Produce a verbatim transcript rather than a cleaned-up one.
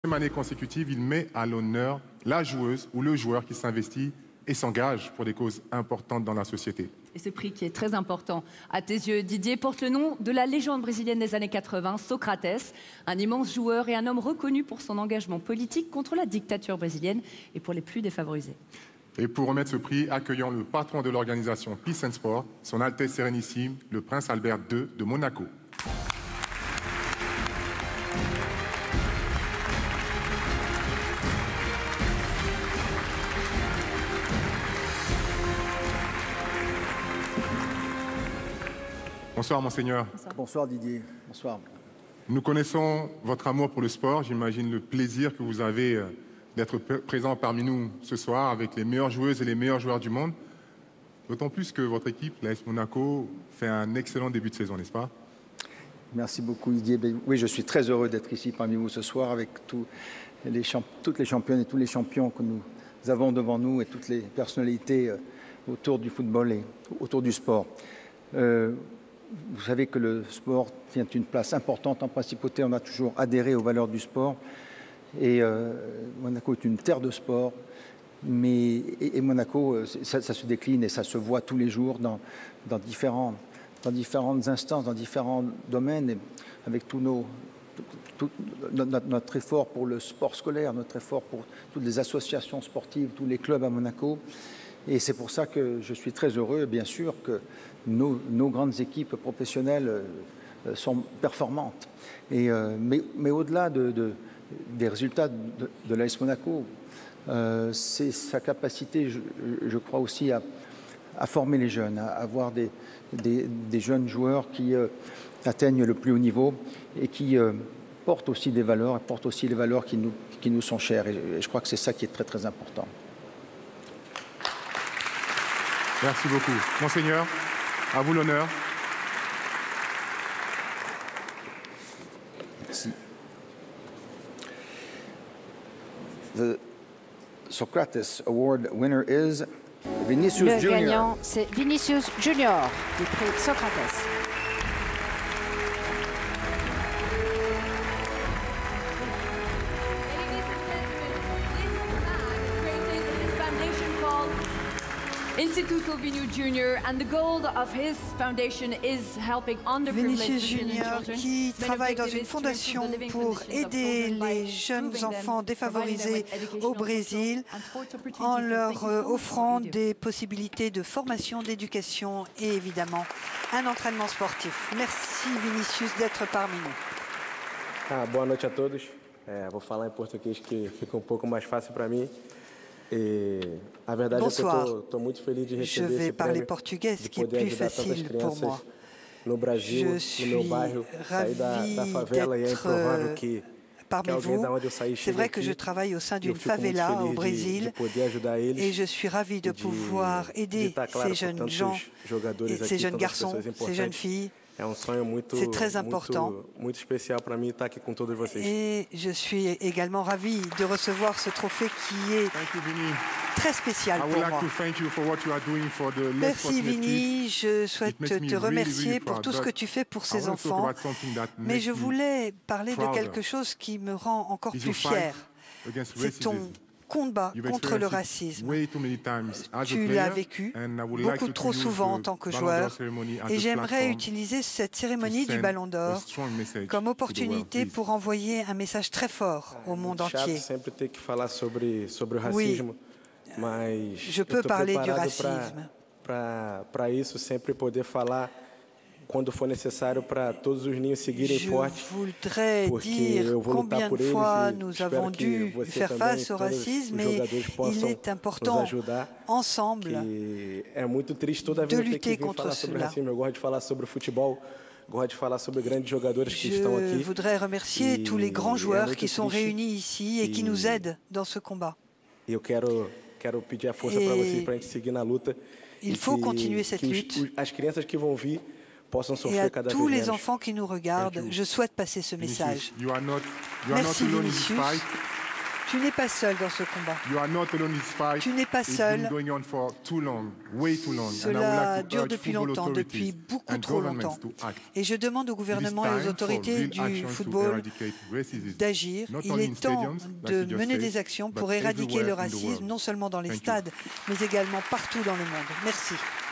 année consécutive, il met à l'honneur la joueuse ou le joueur qui s'investit et s'engage pour des causes importantes dans la société. Et ce prix qui est très important à tes yeux, Didier, porte le nom de la légende brésilienne des années quatre-vingt, Socrates, un immense joueur et un homme reconnu pour son engagement politique contre la dictature brésilienne et pour les plus défavorisés. Et pour remettre ce prix, accueillons le patron de l'organisation Peace and Sport, son Altesse Sérénissime, le prince Albert deux de Monaco. Bonsoir, Monseigneur. Bonsoir. Bonsoir, Didier. Bonsoir. Nous connaissons votre amour pour le sport. J'imagine le plaisir que vous avez d'être présent parmi nous ce soir avec les meilleures joueuses et les meilleurs joueurs du monde. D'autant plus que votre équipe, l'A S Monaco, fait un excellent début de saison, n'est-ce pas? Merci beaucoup, Didier. Oui, je suis très heureux d'être ici parmi vous ce soir avec tous les toutes les championnes et tous les champions que nous avons devant nous et toutes les personnalités autour du football et autour du sport. Euh, Vous savez que le sport tient une place importante en principauté. On a toujours adhéré aux valeurs du sport. Et euh, Monaco est une terre de sport. Mais, et, et Monaco, ça, ça se décline et ça se voit tous les jours dans, dans, différents, dans différentes instances, dans différents domaines, et avec tous nos, tout, tout, notre, notre effort pour le sport scolaire, notre effort pour toutes les associations sportives, tous les clubs à Monaco. Et c'est pour ça que je suis très heureux, bien sûr, que nos, nos grandes équipes professionnelles euh, sont performantes. Et, euh, mais mais au-delà de, de, des résultats de, de l'A S Monaco, euh, c'est sa capacité, je, je crois aussi, à, à former les jeunes, à avoir des, des, des jeunes joueurs qui euh, atteignent le plus haut niveau et qui euh, portent aussi des valeurs, et portent aussi les valeurs qui nous, qui nous sont chères. Et, et je crois que c'est ça qui est très, très important. Merci beaucoup. Monseigneur, à vous l'honneur. Merci. The Socrates Award winner is Vinicius Le Junior gagnant, c'est Vinicius Junior du prix Socrates. Instituto Vinicius Junior, and the goal of his foundation is helping underprivileged Vinicius Junior qui travaille dans une fondation pour aider les jeunes enfants défavorisés au Brésil en leur offrant des possibilités de formation, d'éducation et évidemment un entraînement sportif. Merci Vinicius d'être parmi nous. Ah, boa noite a todos. É, vou falar em português que fica um pouco mais fácil para mim. Et a verdade Bonsoir. é que eu tô, tô muito feliz de Je receber vais esse parler prêmio, portugais, ce de qui est poder plus ajudar tantas facile pour crianças moi. no Brasil, Je no meu suis bairro, sair da, da ravi favela e é d'être improvável que, que parmi alguém vous. da onde eu saí C'est chegue vrai que aqui. je travaille au sein E eu d'une fico muito favela au feliz de, Brésil de poder ajudar eles, et je suis ravi de e de, pouvoir de aider estar claro ces por jeunes tantos gens, jogadores et aqui, ces jeunes tantas garçons, pessoas ces jeunes importantes. filles. É um sonho muito, C'est très important. muito, muito especial para mim estar aqui com todos vocês. Et je suis également ravi de recevoir ce trophée qui est Thank you, Vinny. très spécial I pour would like moi. to thank you for what you are doing for the less Merci fortunate Vinny, kids. je souhaite It makes me te really, remercier really pour proud, tout ce que but tu fais pour I ces want to talk enfants. about something that Mais makes je me voulais parler de prouder. quelque chose qui me rend encore Is plus your fight fier. against C'est ton racism. combat You've contre le experienced it racisme. way too many times as a Tu player, l'as vécu and I would like beaucoup to trop use souvent en the tant que Ballon d'Or joueur ceremony as et a j'aimerais platform utiliser cette to cérémonie du send Ballon a d'Or strong message comme to the world, opportunité please. pour envoyer un message très fort au monde Chato entier. sempre ter que falar sobre sobre o Oui, racismo, mas je eu peux tô parler du preparado racisme. para para isso, sempre poder falar quando for necessário para todos os ninhos seguirem Je fortes. voudrais Porque dire eu vou lutar combien por de eles fois e nous espero avons que dû você faire também, face au todos racisme os et jogadores il possam est nos important ajudar. ensemble Que é muito triste toda de vez eu ter que lutter vir contre falar sobre cela. racismo. Eu gosto de falar sobre futebol, gosto de falar sobre grandes jogadores que estão Je aqui. voudrais remercier E tous les grands é joueurs muito qui sont triste. réunis ici et qui E- nous aident dans ce combat. E eu quero quero pedir a força Et para vocês para a gente seguir na luta. il e faut que, continuer cette que os- lutte. os- as crianças que vão vir possam Et sofrer à cada tous vez les menos. enfants qui nous regardent, you. je souhaite passer ce Vinicius, message. you are not, you are Merci not alone in this Vinicius. fight. Tu n'es pas seul dans ce combat. You are not alone in this fight. Tu n'es pas It's seul. been going on for too long, way too long. And I would Cela like to dure urge depuis football longtemps, authorities depuis beaucoup and trop governments longtemps. to act. Et je demande au It is gouvernement et aux time for autorités real du action to football eradicate racism, d'agir. not Il only est in temps stadiums, like de you just mener said, des actions but pour éradiquer le everywhere in the racisme, world. non seulement dans les Thank you. stades, mais également partout dans le monde. Merci.